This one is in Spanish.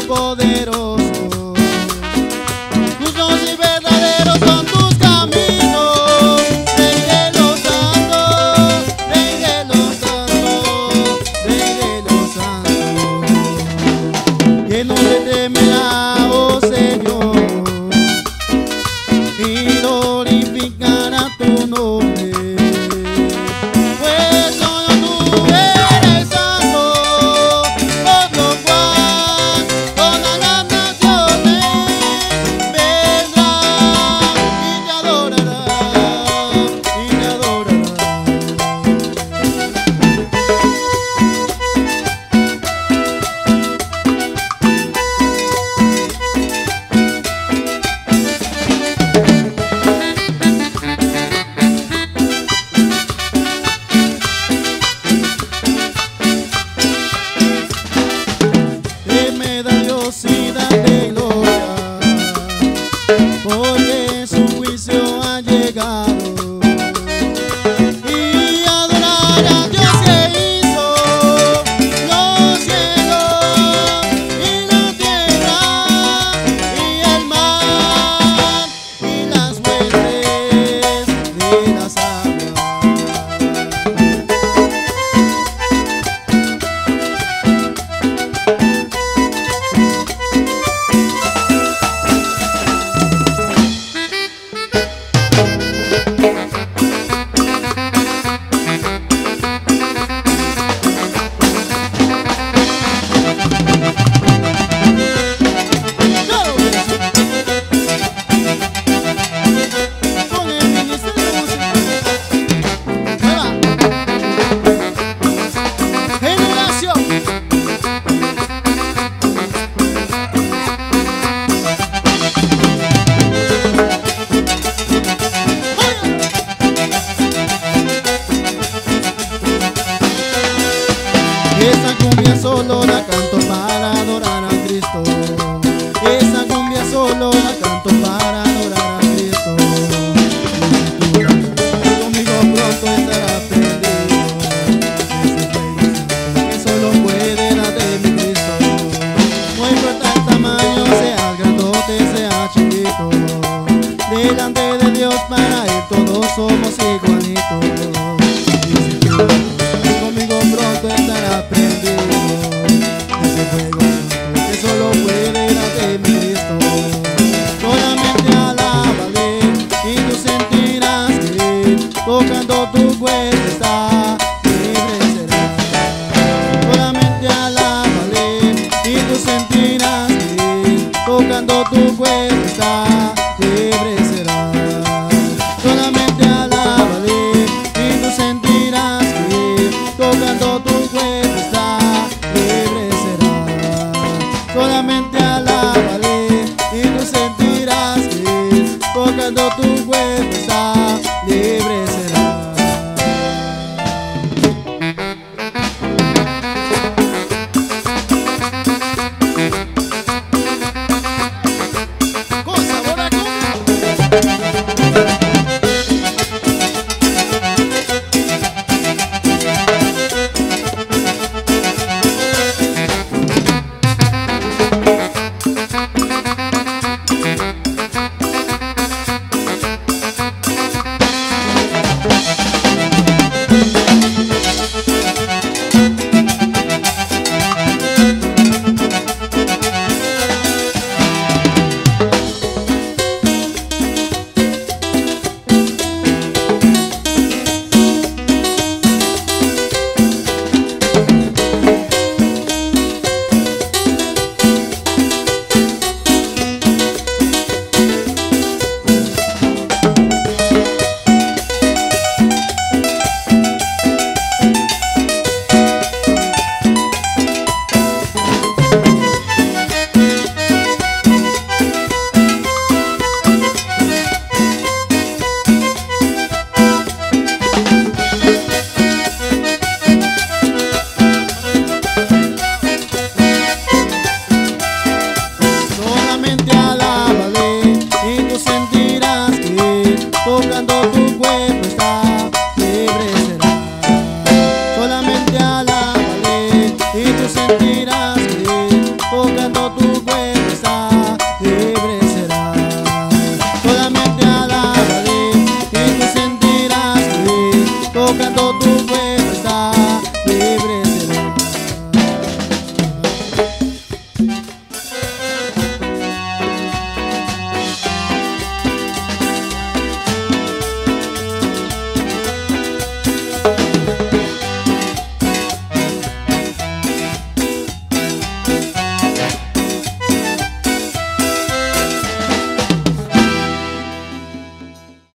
poderoso. Justos y verdaderos son tus caminos, Rey de los santos, Rey de los santos, Rey de los santos. Y el nombre temerá, oh Señor, y glorificará tu nombre. Pues solo tú eres santo, por lo cual todas las naciones vendrán y te adorarán, y te adorarán. Deme Dios y dame gloria, porque su juicio ha llegado. Y adorar a Dios que hizo los cielos y la tierra y el mar y las fuentes de las aguas. Con el ministerio musical. Generación. Esa cumbia solo la canto para adorar a Cristo. Esa cumbia solo la canto para adorar a Cristo. Conmigo pronto estará perdido ese fuego que solo puede dar de mi Cristo. No importa el tamaño, sea grandote, sea chiquito, delante de Dios para Él todos somos igualitos. Conmigo pronto estará prendido ese fuego que solo puede darte mi Cristo. Solamente alábale y tú sentirás que tocando tu cuerpo está libre serás. Solamente alábale y tú sentirás que tocando tu cuerpo está libre serás. Solamente alábale y tú sentirás que tocando tu cuerpo está libre serás. Solamente alábale.